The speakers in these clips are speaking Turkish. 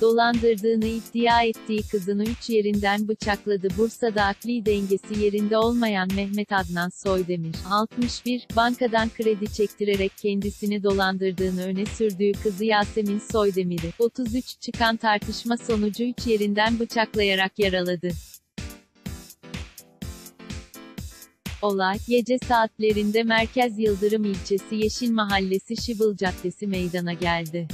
dolandırdığını iddia ettiği kızını 3 yerinden bıçakladı. Bursa'da akli dengesi yerinde olmayan Mehmet Adnan Soydemir, 61, bankadan kredi çektirerek kendisini dolandırdığını öne sürdüğü kızı Yasemin Soydemir'i, 33, çıkan tartışma sonucu 3 yerinden bıçaklayarak yaraladı. Olay, gece saatlerinde Merkez Yıldırım ilçesi Yeşil Mahallesi Şıbıl Caddesi meydana geldi.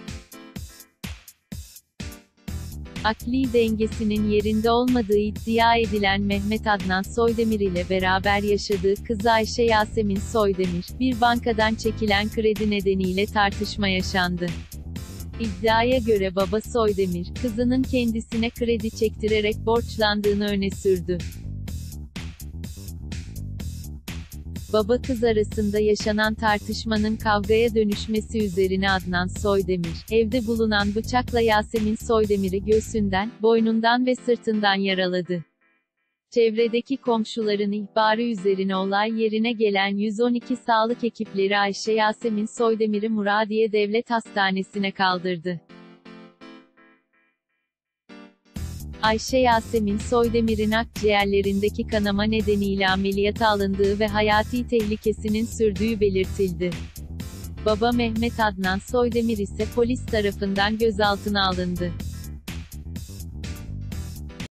Akli dengesinin yerinde olmadığı iddia edilen Mehmet Adnan Soydemir ile beraber yaşadığı kızı Ayşe Yasemin Soydemir, bir bankadan çekilen kredi nedeniyle tartışma yaşandı. İddiaya göre baba Soydemir, kızının kendisine kredi çektirerek borçlandığını öne sürdü. Baba kız arasında yaşanan tartışmanın kavgaya dönüşmesi üzerine Adnan Soydemir, evde bulunan bıçakla Yasemin Soydemir'i göğsünden, boynundan ve sırtından yaraladı. Çevredeki komşuların ihbarı üzerine olay yerine gelen 112 sağlık ekipleri Ayşe Yasemin Soydemir'i Muradiye Devlet Hastanesi'ne kaldırdı. Ayşe Yasemin Soydemir'in akciğerlerindeki kanama nedeniyle ameliyata alındığı ve hayati tehlikesinin sürdüğü belirtildi. Baba Mehmet Adnan Soydemir ise polis tarafından gözaltına alındı.